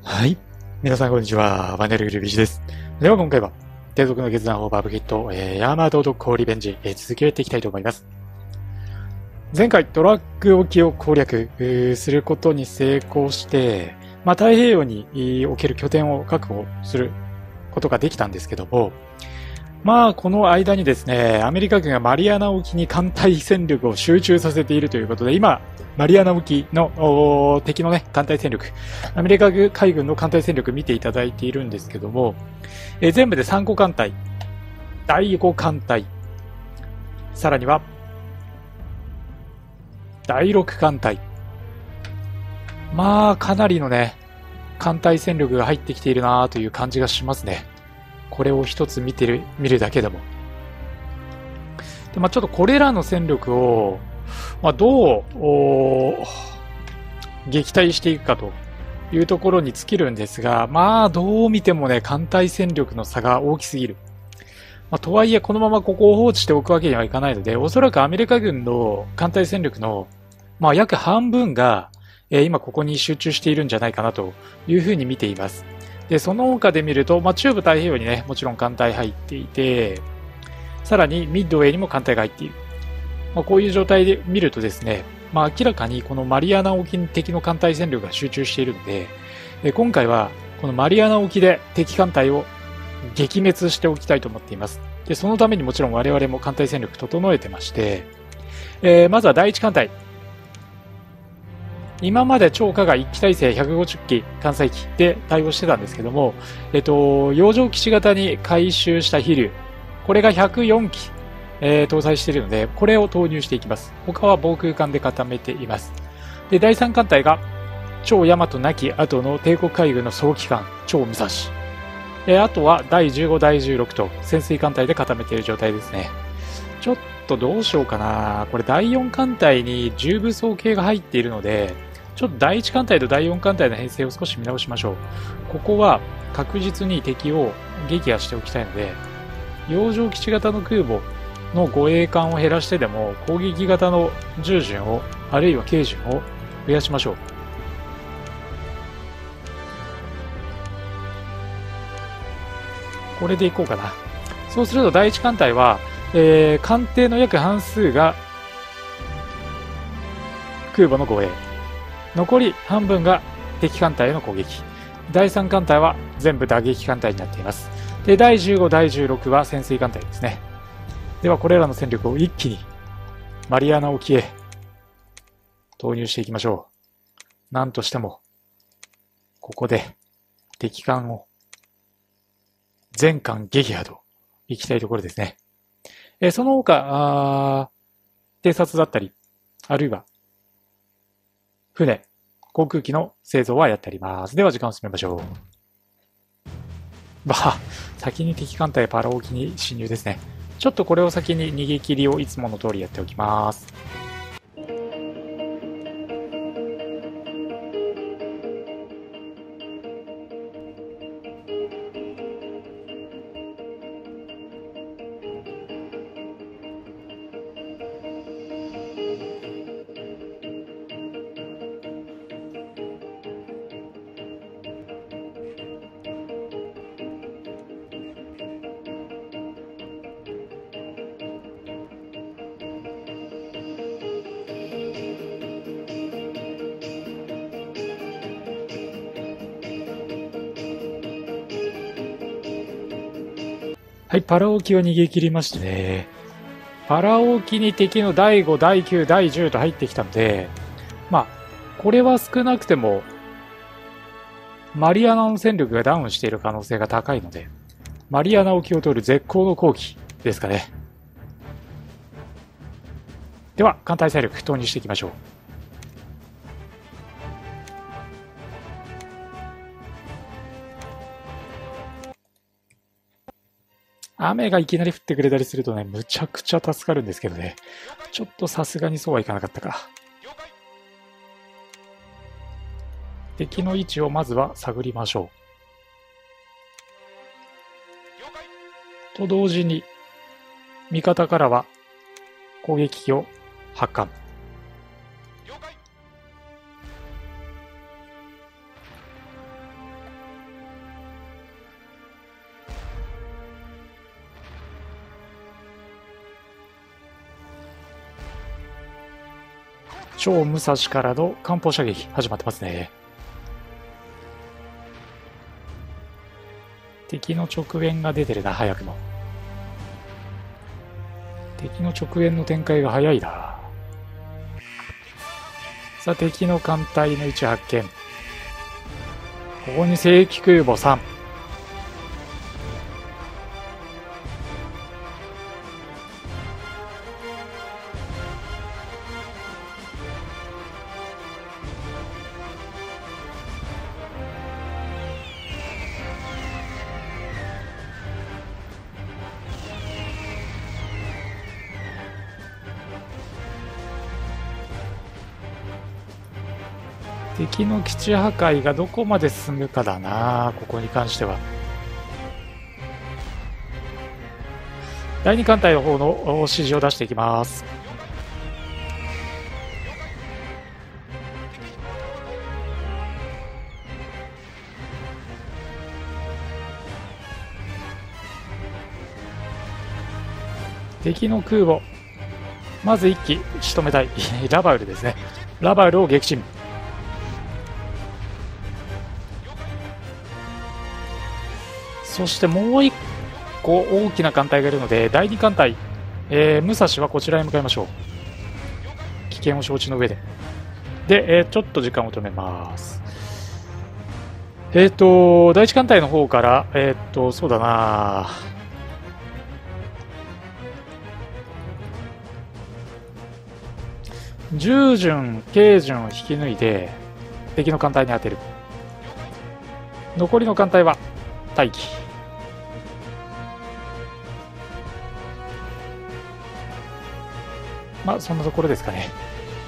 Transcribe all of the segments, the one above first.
はい。皆さんこんにちは。バネル・グルビジです。では今回は、継続の決断法バーブキット、ヤーマード特攻リベンジ、続けていきたいと思います。前回、ドラッグ沖を攻略することに成功して、太平洋における拠点を確保することができたんですけども、この間にですね、アメリカ軍がマリアナ沖に艦隊戦力を集中させているということで、今、マリアナ沖の敵のね、艦隊戦力、アメリカ海軍の艦隊戦力見ていただいているんですけども、全部で3個艦隊、第5艦隊、さらには、第6艦隊。かなりのね、艦隊戦力が入ってきているなという感じがしますね。これを一つ見るだけでも。で、ちょっとこれらの戦力を、どう、撃退していくかというところに尽きるんですが、どう見てもね、艦隊戦力の差が大きすぎる。とはいえ、このままここを放置しておくわけにはいかないので、おそらくアメリカ軍の艦隊戦力の、約半分が、今ここに集中しているんじゃないかなというふうに見ています。で、その他で見ると、中部太平洋にね、もちろん艦隊入っていて、さらにミッドウェーにも艦隊が入っている。こういう状態で見るとですね、明らかにこのマリアナ沖に敵の艦隊戦力が集中しているので、今回はこのマリアナ沖で敵艦隊を撃滅しておきたいと思っています。で、そのためにもちろん我々も艦隊戦力整えてまして、まずは第一艦隊。今まで超過が1機体制150機艦載機で対応してたんですけども、洋上基地型に改修した飛竜、これが104機、搭載しているので、これを投入していきます。他は防空艦で固めています。で、第3艦隊が超大和なき後の帝国海軍の早期艦超武蔵。あとは第15、第16と潜水艦隊で固めている状態ですね。ちょっとどうしようかな。これ第4艦隊に重武装系が入っているので、ちょっと第1艦隊と第4艦隊の編成を少し見直しましょう。ここは確実に敵を撃破しておきたいので、洋上基地型の空母の護衛艦を減らしてでも攻撃型の従順を、あるいは軽順を増やしましょう。これでいこうかな。そうすると第1艦隊は、艦艇の約半数が空母の護衛。残り半分が敵艦隊への攻撃。第3艦隊は全部打撃艦隊になっています。で、第15、第16は潜水艦隊ですね。では、これらの戦力を一気にマリアナ沖へ投入していきましょう。なんとしても、ここで敵艦を全艦撃破と行きたいところですね。その他、偵察だったり、あるいは船、航空機の製造はやってあります。では時間を進めましょう。先に敵艦隊パラ沖に侵入ですね。ちょっとこれを先に逃げ切りをいつもの通りやっておきます。はい、パラ沖を逃げ切りましてね。パラ沖に敵の第5、第9、第10と入ってきたので、これは少なくても、マリアナの戦力がダウンしている可能性が高いので、マリアナ沖を取る絶好の好機ですかね。では、艦隊戦力投入していきましょう。雨がいきなり降ってくれたりするとね、むちゃくちゃ助かるんですけどね。ちょっとさすがにそうはいかなかったか。敵の位置をまずは探りましょう。と同時に、味方からは攻撃機を発艦。 超武蔵からの艦砲射撃始まってますね。敵の直縁が出てるな、早くも。敵の直縁の展開が早いな。さあ、敵の艦隊の位置発見。ここに正規空母3。敵の基地破壊がどこまで進むかだな、ここに関しては。第2艦隊の方の指示を出していきます。敵の空母、まず1機仕留めたい。ラバウルですね。ラバウルを撃沈。そしてもう1個大きな艦隊がいるので、第2艦隊、武蔵はこちらへ向かいましょう。危険を承知の上で。で、ちょっと時間を止めます。第1艦隊の方から、そうだな、10巡、軽巡を引き抜いて、敵の艦隊に当てる。残りの艦隊は待機。まあそんなところですかね。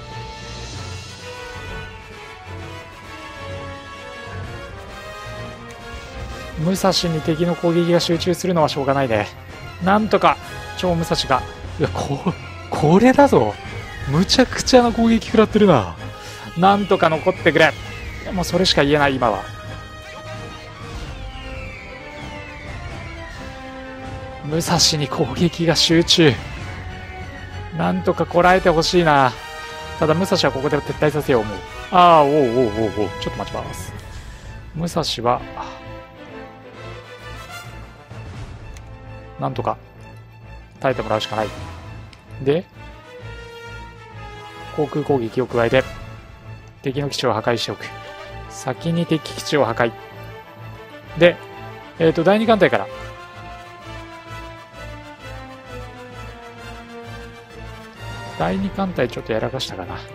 武蔵に敵の攻撃が集中するのはしょうがないね。なんとか超武蔵が、いや、これだぞ。むちゃくちゃな攻撃食らってるな。なんとか残ってくれ。もうそれしか言えない今は。武蔵に攻撃が集中。なんとかこらえてほしいな。ただ武蔵はここで撤退させよう。もう、ああ、おうおうおうおう、ちょっと待ちます。武蔵はなんとか耐えてもらうしかない。で、航空攻撃を加えて敵の基地を破壊しておく。先に敵基地を破壊で、第2艦隊から第2艦隊ちょっとやらかしたかな。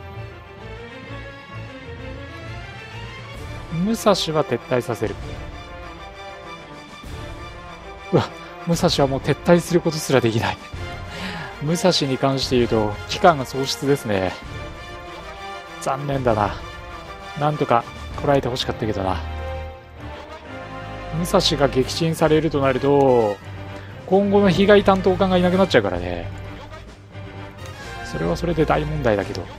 武蔵は撤退させる。うわ、武蔵はもう撤退することすらできない。武蔵に関して言うと期間が喪失ですね。残念だな。なんとかこらえてほしかったけどな。武蔵が撃沈されるとなると今後の被害担当官がいなくなっちゃうからね。それはそれで大問題だけど。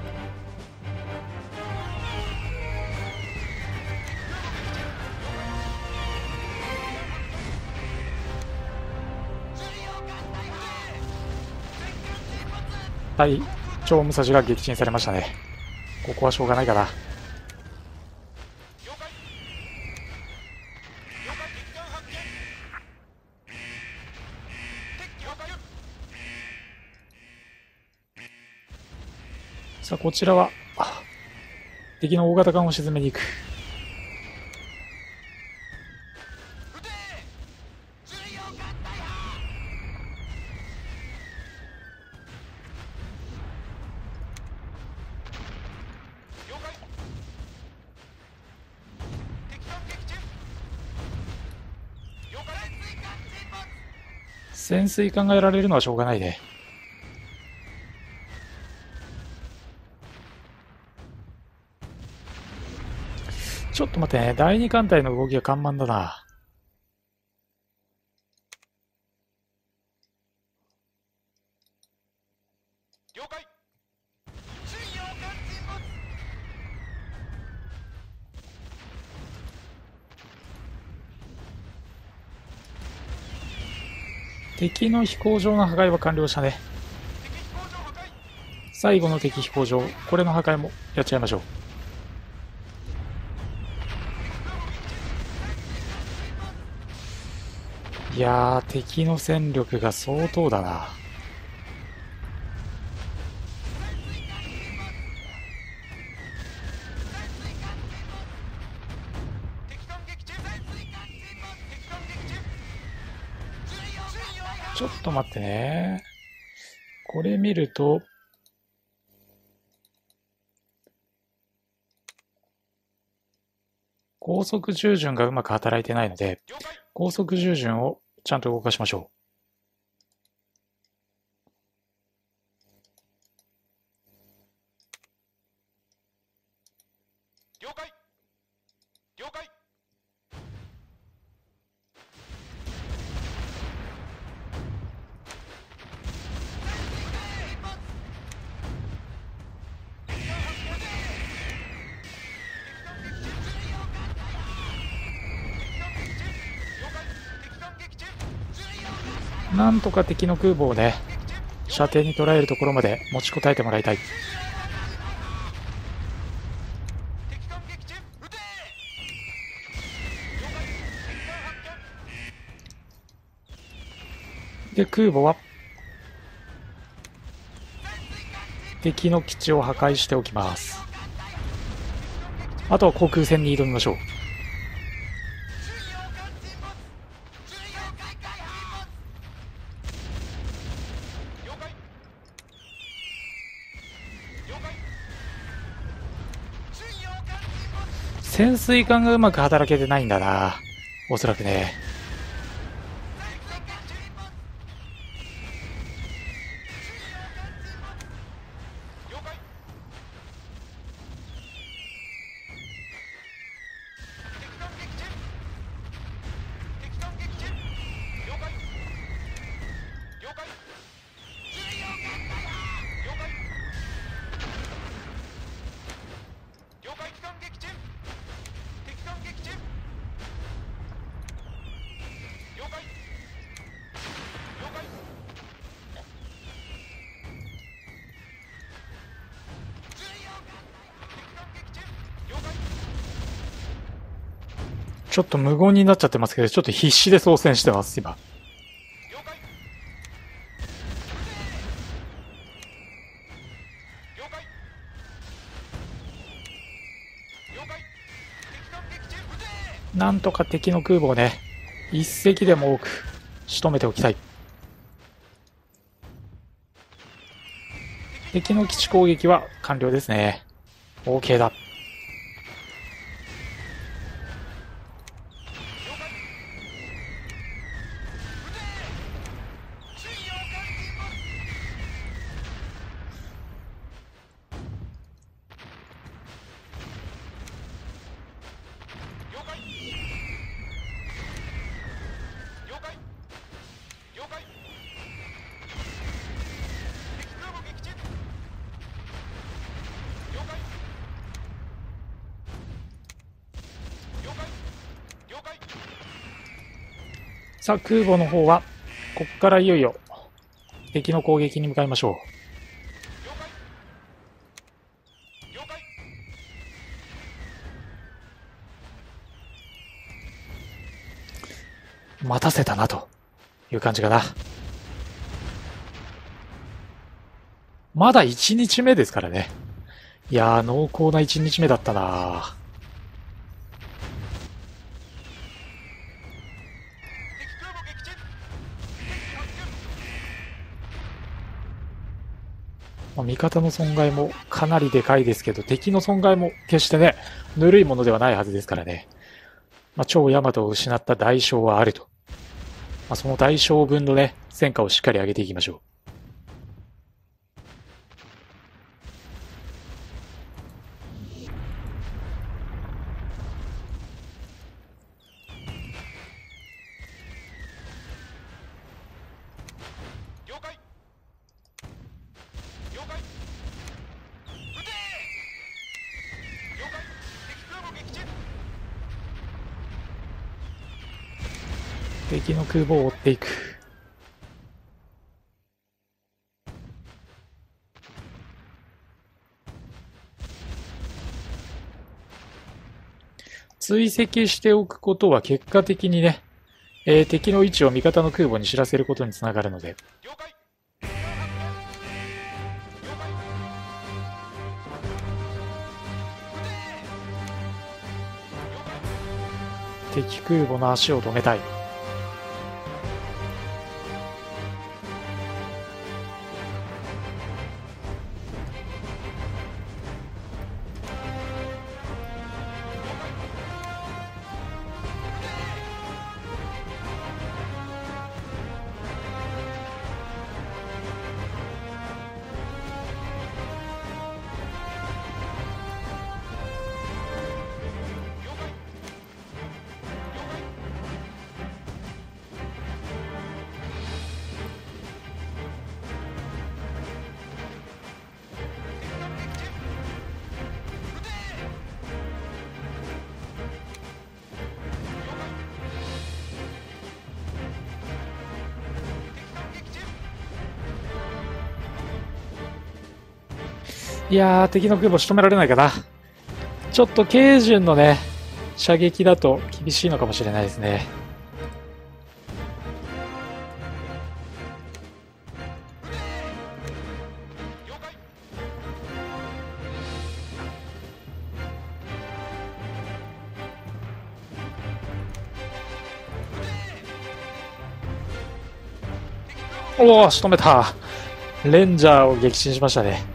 対超武蔵が撃沈されましたね。ここはしょうがないかな。さあこちらは敵の大型艦を沈めに行く。潜水艦がやられるのはしょうがないね。ちょっと待ってね。第2艦隊の動きが緩慢だな。了解。敵の飛行場の破壊は完了したね。 最後の敵飛行場、これの破壊もやっちゃいましょう。いやー、敵の戦力が相当だな。ちょっと待ってね。これ見ると、高速従順がうまく働いてないので、高速従順をちゃんと動かしましょ了解了解。 う。なんとか敵の空母をね、射程に捉えるところまで持ちこたえてもらいたい。で、空母は敵の基地を破壊しておきます。あとは航空戦に挑みましょう。潜水艦がうまく働けてないんだな、おそらくね。ちょっと無言になっちゃってますけど、ちょっと必死で操船してます、今。なんとか敵の空母をね、一隻でも多く仕留めておきたい。敵の基地攻撃は完了ですね。OK だ。さあ、空母の方は、ここからいよいよ敵の攻撃に向かいましょう。待たせたなという感じかな。まだ1日目ですからね。いやー、濃厚な1日目だったな。味方の損害もかなりでかいですけど、敵の損害も決してね、ぬるいものではないはずですからね。超大和を失った代償はあると。その代償分のね、戦果をしっかり上げていきましょう。敵の空母を追っていく。 追跡しておくことは結果的にね、敵の位置を味方の空母に知らせることにつながるので、 了解。 敵空母の足を止めたい。いやー、敵の空母仕留められないかな。ちょっと軽巡のね、射撃だと厳しいのかもしれないですね。おお、仕留めた。レンジャーを撃沈しましたね。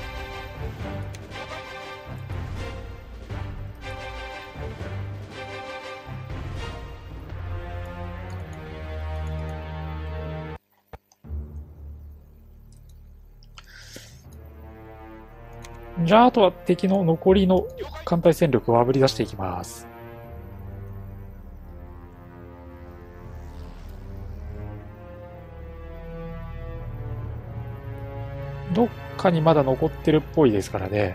じゃあ、あとは敵の残りの艦隊戦力をあぶり出していきます。どっかにまだ残ってるっぽいですからね。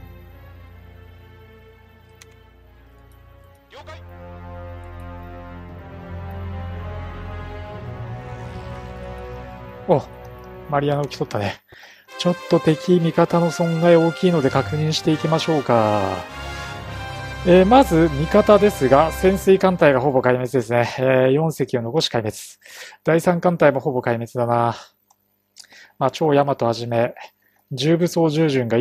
了解。 お、マリアナをき取ったね。ちょっと敵味方の損害大きいので確認していきましょうか。まず味方ですが、潜水艦隊がほぼ壊滅ですね。4隻を残し壊滅。第3艦隊もほぼ壊滅だな。まあ、超大和はじめ、重武装重順が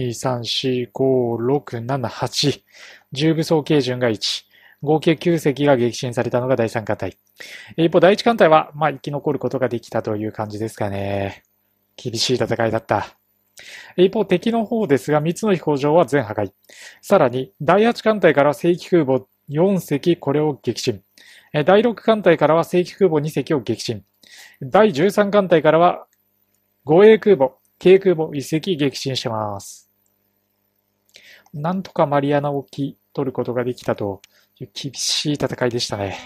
1、2、3、4、5、6、7、8。重武装軽順が1。合計9隻が撃沈されたのが第3艦隊。一方、第1艦隊は、まあ、生き残ることができたという感じですかね。厳しい戦いだった。一方、敵の方ですが、3つの飛行場は全破壊。さらに、第8艦隊から正規空母4隻、これを撃沈。第6艦隊からは正規空母2隻を撃沈。第13艦隊からは、護衛空母、軽空母1隻撃沈してます。なんとかマリアナ沖取ることができたという厳しい戦いでしたね。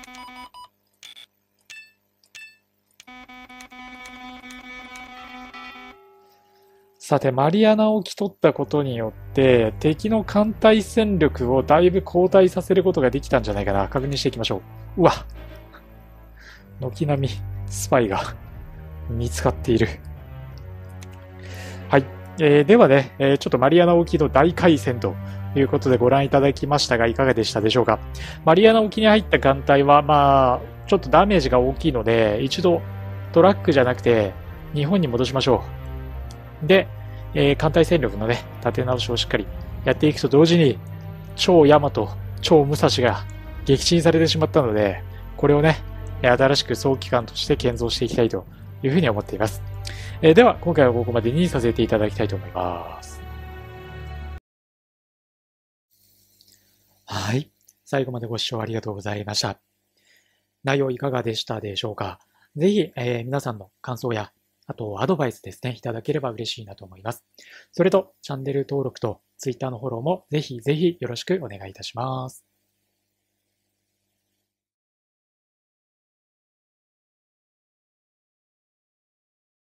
さて、マリアナ沖取ったことによって、敵の艦隊戦力をだいぶ後退させることができたんじゃないかな。確認していきましょう。うわ、軒並みスパイが見つかっている。はい。ではね、ちょっとマリアナ沖の大海戦ということでご覧いただきましたが、いかがでしたでしょうか。マリアナ沖に入った艦隊は、まあ、ちょっとダメージが大きいので、一度トラックじゃなくて日本に戻しましょう。で、艦隊戦力のね、立て直しをしっかりやっていくと同時に、超大和、超武蔵が撃沈されてしまったので、これをね、新しく早期艦として建造していきたいというふうに思っています。では、今回はここまでにさせていただきたいと思います。はい。最後までご視聴ありがとうございました。内容いかがでしたでしょうか。ぜひ、皆さんの感想や、あとアドバイスですね、いただければ嬉しいなと思います。それと、チャンネル登録と Twitter のフォローもぜひぜひよろしくお願いいたします。